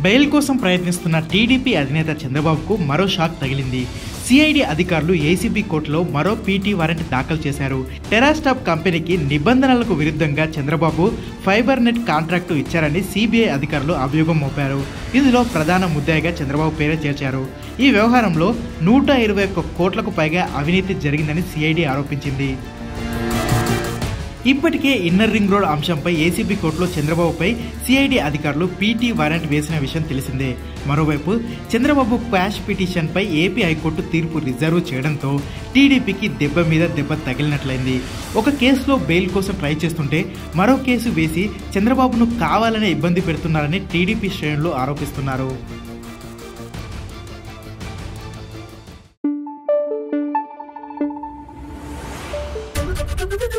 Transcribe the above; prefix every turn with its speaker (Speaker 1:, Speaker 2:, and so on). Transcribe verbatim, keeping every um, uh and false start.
Speaker 1: Bail కోసం ప్రయత్నిస్తున్న TDP అధినేత చంద్రబాబుకు మరో షాక్ తగిలింది. సిఐడి అధికారులు ఏసీబీ కోర్టులో మరో పీటీ వారెంట్ దాఖలు చేశారు. టెరాస్టాప్ కంపెనీకి నిబంధనలకు విరుద్ధంగా చంద్రబాబు ఫైబర్ నెట్ కాంట్రాక్టు ఇచ్చారని సిబిఐ అధికారులు అభియోగం మోపారు. ఇందులో ప్రధాన ముద్దాయిగా చంద్రబాబు పేరే చేర్చారు. ఈ వ్యవహారంలో నూట ఇరవై ఒక్క కోట్లకు పైగా అవినీతి జరిగిందని సిఐడి ఆరోపించింది. ఇప్పటికే ఇన్నర్ రింగ్ రోడ్ అంశంపై ఏసీబీ కోర్టులో చంద్రబాబుపై సిఐడి అధికారులు పీటీ వారెంట్ వేసిన విషయం తెలిసిందే. మరోవైపు చంద్రబాబు క్వాష్ పిటిషన్పై ఏపీ హైకోర్టు తీర్పు రిజర్వ్ చేయడంతో టీడీపీకి దెబ్బ మీద దెబ్బ తగిలినట్లయింది. ఒక కేసులో బెయిల్ కోసం ట్రై చేస్తుంటే మరో కేసు వేసి చంద్రబాబును కావాలనే ఇబ్బంది పెడుతున్నారని టీడీపీ శ్రేణులు ఆరోపిస్తున్నారు.
Speaker 2: Thank you.